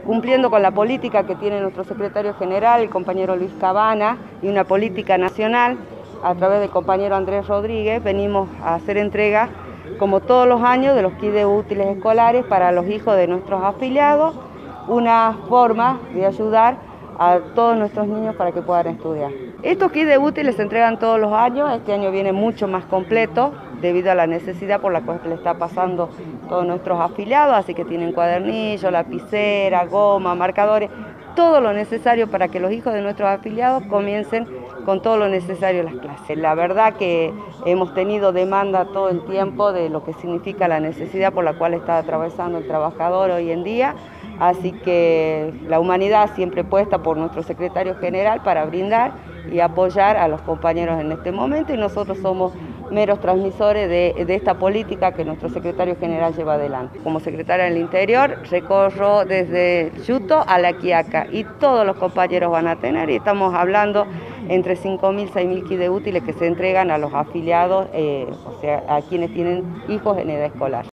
cumpliendo con la política que tiene nuestro secretario general, el compañero Luis Cabana, y una política nacional, a través del compañero Andrés Rodríguez, venimos a hacer entrega, como todos los años, de los kits de útiles escolares para los hijos de nuestros afiliados, una forma de ayudar a todos nuestros niños para que puedan estudiar. Estos kits de útiles se entregan todos los años, este año viene mucho más completo debido a la necesidad por la cual le está pasando a todos nuestros afiliados, así que tienen cuadernillos, lapicera, goma, marcadores, todo lo necesario para que los hijos de nuestros afiliados comiencen con todo lo necesario en las clases. La verdad que hemos tenido demanda todo el tiempo de lo que significa la necesidad por la cual está atravesando el trabajador hoy en día, así que la humanidad siempre puesta por nuestro secretario general para brindar y apoyar a los compañeros en este momento, y nosotros somos meros transmisores de esta política que nuestro secretario general lleva adelante. Como secretaria del Interior recorro desde Yuto a La Quiaca y todos los compañeros van a tener, y estamos hablando entre 5.000 y 6.000 kits de útiles que se entregan a los afiliados, o sea, a quienes tienen hijos en edad escolar.